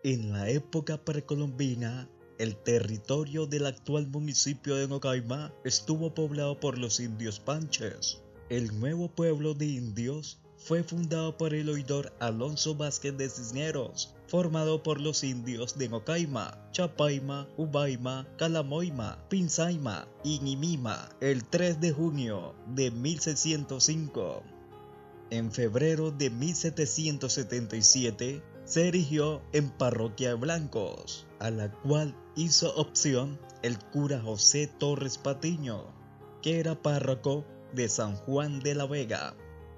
En la época precolombina, el territorio del actual municipio de Mocaima estuvo poblado por los indios Panches. El nuevo pueblo de indios fue fundado por el oidor Alonso Vázquez de Cisneros, formado por los indios de Mocaima, Chapaima, Ubaima, Calamoima, Pinzaima y Nimima el 3 de junio de 1605. En febrero de 1777 se erigió en Parroquia de Blancos, a la cual hizo opción el cura José Torres Patiño, que era párroco de San Juan de la Vega.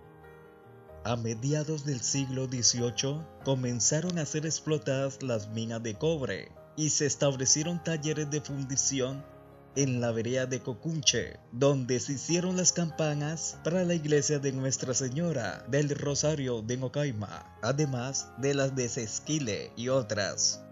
A mediados del siglo XVIII comenzaron a ser explotadas las minas de cobre y se establecieron talleres de fundición en la vereda de Cocunche, donde se hicieron las campanas para la iglesia de Nuestra Señora del Rosario de Mocaima, además de las de Sesquile y otras.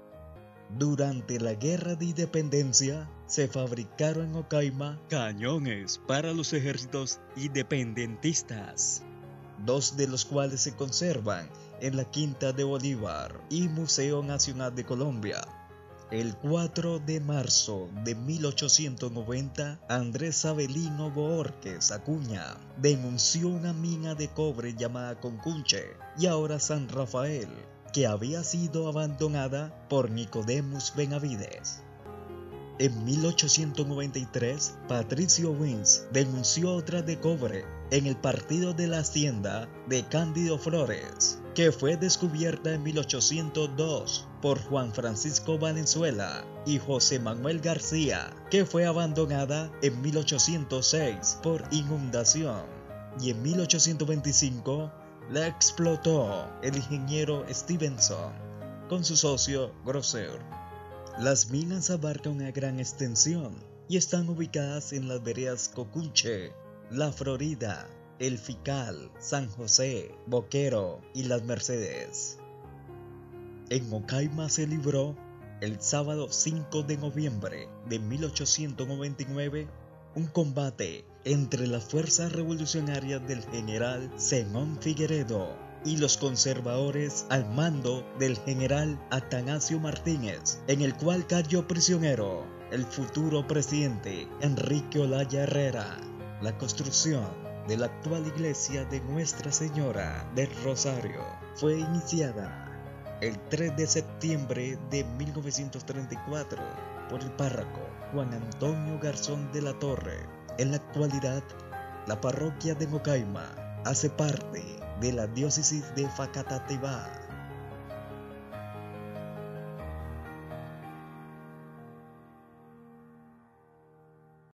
Durante la Guerra de Independencia se fabricaron en Mocaima cañones para los ejércitos independentistas, dos de los cuales se conservan en la Quinta de Bolívar y Museo Nacional de Colombia. El 4 de marzo de 1890, Andrés Avelino Bohórquez Acuña denunció una mina de cobre llamada Concunche y ahora San Rafael, que había sido abandonada por Nicodemus Benavides. En 1893, Patricio Wins denunció otra de cobre en el partido de la hacienda de Cándido Flores, que fue descubierta en 1802 por Juan Francisco Valenzuela y José Manuel García, que fue abandonada en 1806 por inundación, y en 1825 la explotó el ingeniero Stevenson con su socio Grosser. Las minas abarcan una gran extensión y están ubicadas en las veredas Cocunche, La Florida, El Fical, San José, Boquero y Las Mercedes. En Mocaima se libró el sábado 5 de noviembre de 1899 un combate entre las fuerzas revolucionarias del general Zenón Figueredo y los conservadores al mando del general Atanasio Martínez, en el cual cayó prisionero el futuro presidente Enrique Olaya Herrera. La construcción de la actual iglesia de Nuestra Señora del Rosario fue iniciada el 3 de septiembre de 1934 por el párroco Juan Antonio Garzón de la Torre. En la actualidad, la parroquia de Mocaima hace parte de la diócesis de Facatativá.